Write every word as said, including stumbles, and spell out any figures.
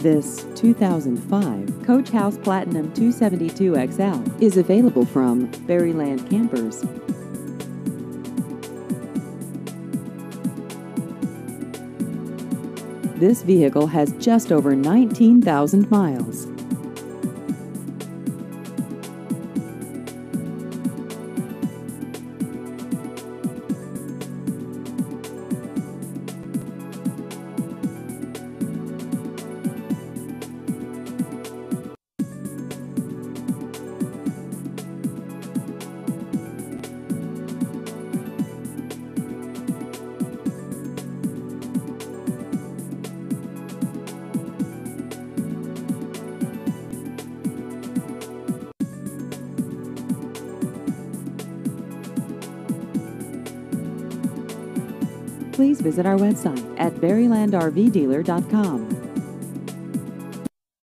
This two thousand five Coach House Platinum two seventy-two X L is available from Berryland Campers. This vehicle has just over nineteen thousand miles. Please visit our website at berryland r v dealer dot com.